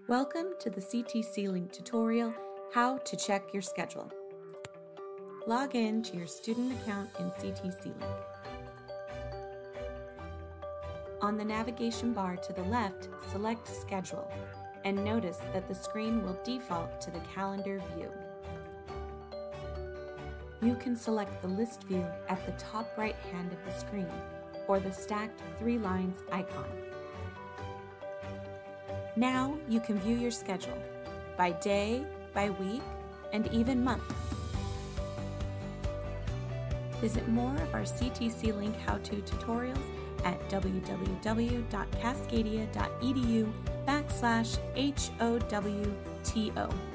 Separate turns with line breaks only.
Welcome to the CTC Link tutorial, How to Check Your Schedule. Log in to your student account in CTC Link. On the navigation bar to the left, select Schedule, and notice that the screen will default to the calendar view. You can select the list view at the top right hand of the screen, or the stacked 3 lines icon. Now you can view your schedule by day, by week, and even month. Visit more of our CTC Link how-to tutorials at www.cascadia.edu/HOWTO.